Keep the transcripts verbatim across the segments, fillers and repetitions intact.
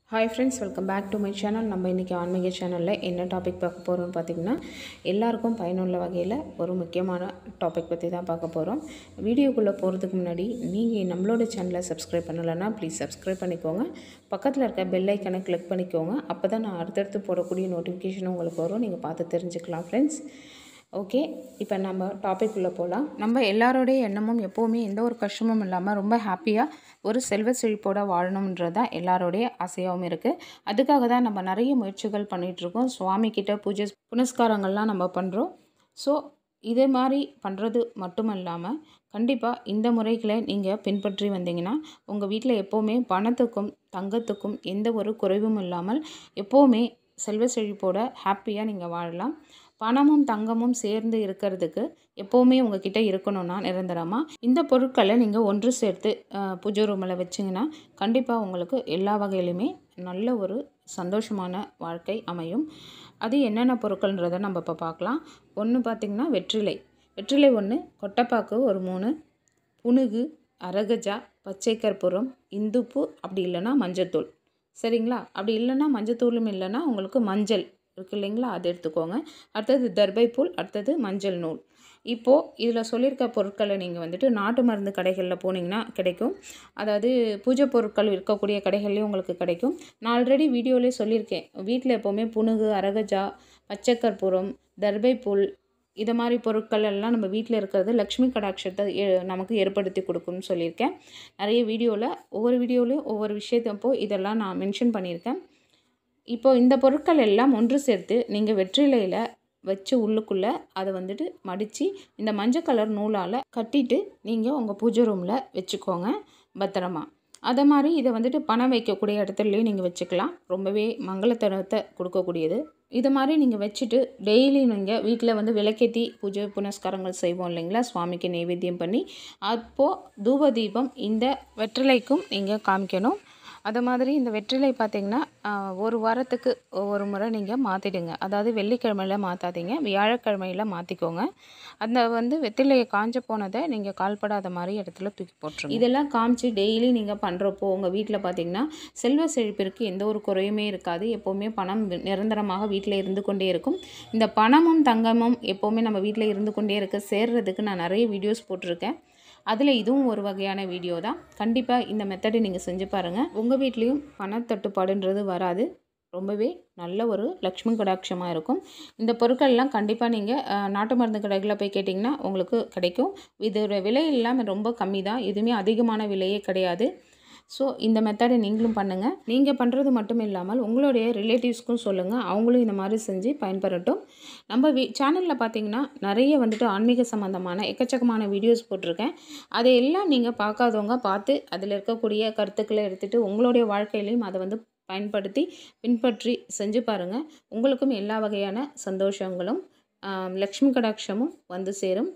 Hi friends, welcome back to my channel. நம்ம இன்னைக்கு ஆன்மீக சேனல்ல என்ன டாபிக் பார்க்க போறோம்னு பாத்தீங்கன்னா எல்லாருக்கும் பயனுள்ள வகையில ஒரு முக்கியமான டாபிக் பத்தி தான் பார்க்க போறோம். வீடியோக்குள்ள போறதுக்கு முன்னாடி நீங்க நம்மளோட சேனலை சப்ஸ்கிரைப் பண்ணலனா ப்ளீஸ் சப்ஸ்கிரைப் பண்ணிக்கோங்க. பக்கத்துல இருக்க பெல் ஐகானை கிளிக் பண்ணிக்கோங்க. அப்பதான் நான் அடுத்தடுத்து போடக்கூடிய நோட்டிஃபிகேஷன் உங்களுக்கு வரும். நீங்க பார்த்து தெரிஞ்சுக்கலாம் फ्रेंड्स. ஓகே, இப்போ நம்ம டாபிக் உள்ள போலாம். நம்ம எல்லாரோடைய எண்ணமும் எப்பவுமே எந்த ஒரு கஷ்டமும் இல்லாம ரொம்ப ஹாப்பியா ஒரு செல்வ செழிப்போட வாழணும்ன்றது தான் எல்லாரோடைய ஆசையாகவும் இருக்குது. அதுக்காக தான் நம்ம நிறைய முயற்சிகள் பண்ணிகிட்ருக்கோம். சுவாமி கிட்ட பூஜை புனஸ்காரங்கள்லாம் நம்ம பண்ணுறோம். ஸோ இதே மாதிரி பண்ணுறது மட்டும் இல்லாமல் கண்டிப்பாக இந்த முறைகளை நீங்கள் பின்பற்றி வந்தீங்கன்னா உங்கள் வீட்டில் எப்போவுமே பணத்துக்கும் தங்கத்துக்கும் எந்த ஒரு குறைவும் இல்லாமல் எப்போவுமே செல்வ செழிப்போட ஹாப்பியாக நீங்கள் வாழலாம். பணமும் தங்கமும் சேர்ந்து இருக்கிறதுக்கு எப்போவுமே உங்ககிட்ட இருக்கணும்னா நிரந்தரமாக இந்த பொருட்களை நீங்கள் ஒன்று சேர்த்து பூஜை ரூமில் வச்சிங்கன்னா கண்டிப்பாக உங்களுக்கு எல்லா வகையிலுமே நல்ல ஒரு சந்தோஷமான வாழ்க்கை அமையும். அது என்னென்ன பொருட்கள்ன்றதை நம்ம இப்போ பார்க்கலாம். ஒன்று பார்த்திங்கன்னா வெற்றிலை வெற்றிலை ஒன்று, கொட்டைப்பாக்கு ஒரு மூணு, புனுகு, அரகஜா, பச்சை கற்பூரம், இந்துப்பு, அப்படி இல்லைன்னா மஞ்சத்தூள். சரிங்களா? அப்படி இல்லைன்னா மஞ்சத்தூளும் இல்லைன்னா உங்களுக்கு மஞ்சள் இருக்குது இல்லைங்களா, அது எடுத்துக்கோங்க. அடுத்தது தர்பைப்பூல், அடுத்தது மஞ்சள் நூல். இப்போது இதில் சொல்லியிருக்க பொருட்களை நீங்கள் வந்துட்டு நாட்டு மருந்து கடைகளில் போனீங்கன்னா கிடைக்கும். அதாவது பூஜை பொருட்கள் இருக்கக்கூடிய கடைகள்லேயும் உங்களுக்கு கிடைக்கும். நான் ஆல்ரெடி வீடியோலேயே சொல்லியிருக்கேன், வீட்டில் எப்போவுமே புனுகு, அரகஜா, பச்சை கற்பூரம், தர்பைப்பூல் இதை மாதிரி பொருட்கள் எல்லாம் நம்ம வீட்டில் இருக்கிறது லக்ஷ்மி கடாட்சத்தை நமக்கு ஏற்படுத்தி கொடுக்கும்னு சொல்லியிருக்கேன். நிறைய வீடியோவில் ஒவ்வொரு வீடியோலையும் ஒவ்வொரு விஷயத்தப்போ இதெல்லாம் நான் மென்ஷன் பண்ணியிருக்கேன். இப்போது இந்த பொருட்கள் எல்லாம் ஒன்று சேர்த்து நீங்கள் வெற்றிலையில் வச்சு உள்ளுக்குள்ளே அதை வந்துட்டு மடித்து இந்த மஞ்சள் கலர் நூலால் கட்டிட்டு நீங்கள் உங்கள் பூஜை ரூமில் வச்சுக்கோங்க பத்திரமா. அதை மாதிரி இதை வந்துட்டு பணம் வைக்கக்கூடிய இடத்துலையும் நீங்கள் வச்சுக்கலாம். ரொம்பவே மங்களத்தனத்தை கொடுக்கக்கூடியது. இது மாதிரி நீங்கள் வச்சுட்டு டெய்லி நீங்கள் வீட்டில் வந்து விளக்கேற்றி பூஜை புனஸ்காரங்கள் செய்வோம் இல்லைங்களா, சுவாமிக்கு நைவேத்தியம் பண்ணி அப்போது தூப தீபம் இந்த வெற்றிலைக்கும் நீங்கள் காமிக்கணும். அது மாதிரி இந்த வெற்றிலை பார்த்திங்கன்னா ஒரு வாரத்துக்கு ஒவ்வொரு முறை நீங்கள் மாற்றிடுங்க. அதாவது வெள்ளிக்கிழமையில் மாற்றாதீங்க, வியாழக்கிழமையில் மாற்றிக்கோங்க. அந்த வந்து வெற்றிலையை காஞ்ச போனதை நீங்கள் கால்படாத மாதிரி இடத்துல தூக்கி போட்டுருங்க. இதெல்லாம் காமிச்சு டெய்லி நீங்கள் பண்ணுறப்போ உங்கள் வீட்டில் பார்த்திங்கன்னா செல்வ செழிப்பிற்கு எந்த ஒரு குறையுமே இருக்காது. எப்போவுமே பணம் நிரந்தரமாக வீட்டில் இருந்து கொண்டே இருக்கும். இந்த பணமும் தங்கமும் எப்போவுமே நம்ம வீட்டில் இருந்து கொண்டே இருக்க சேர்றதுக்கு நான் நிறைய வீடியோஸ் போட்டிருக்கேன். அதில் இதுவும் ஒரு வகையான வீடியோ தான். கண்டிப்பாக இந்த மெத்தடை நீங்கள் செஞ்சு பாருங்கள். உங்கள் வீட்லேயும் பணத்தட்டுப்பாடுன்றது வராது. ரொம்பவே நல்ல ஒரு லக்ஷ்மி கடாட்சமாக இருக்கும். இந்த பொருட்கள்லாம் கண்டிப்பாக நீங்கள் நாட்டு மருந்து கடைகளில் போய் கேட்டிங்கன்னா உங்களுக்கு கிடைக்கும். இதோட விலை இல்லாமல் ரொம்ப கம்மி தான், எதுவுமே அதிகமான விலையே கிடையாது. ஸோ இந்த மெத்தடை நீங்களும் பண்ணுங்கள். நீங்கள் பண்ணுறது மட்டும் இல்லாமல் உங்களுடைய ரிலேட்டிவ்ஸ்க்கும் சொல்லுங்கள், அவங்களும் இந்த மாதிரி செஞ்சு பயன்பெறட்டும். நம்ம வீ சேனலில் பார்த்தீங்கன்னா நிறைய வந்துட்டு ஆன்மீக சம்மந்தமான எக்கச்சக்கமான வீடியோஸ் போட்டிருக்கேன். அதையெல்லாம் நீங்கள் பார்க்காதவங்க பார்த்து அதில் இருக்கக்கூடிய கருத்துக்களை எடுத்துகிட்டு உங்களுடைய வாழ்க்கையிலையும் அதை வந்து பயன்படுத்தி பின்பற்றி செஞ்சு பாருங்கள். உங்களுக்கும் எல்லா வகையான சந்தோஷங்களும் லக்ஷ்மி கடாட்சமும் வந்து சேரும்.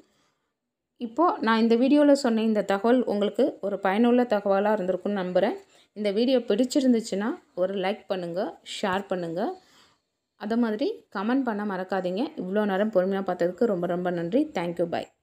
இப்போது நான் இந்த வீடியோவில் சொன்ன இந்த தகவல் உங்களுக்கு ஒரு பயனுள்ள தகவலாக இருந்திருக்குன்னு நம்புகிறேன். இந்த வீடியோ பிடிச்சிருந்துச்சுன்னா ஒரு லைக் பண்ணுங்கள், ஷேர் பண்ணுங்கள். அதை மாதிரி கமெண்ட் பண்ண மறக்காதீங்க. இவ்வளோ நேரம் பொறுமையாக பார்த்ததுக்கு ரொம்ப ரொம்ப நன்றி. தேங்க்யூ, பாய்.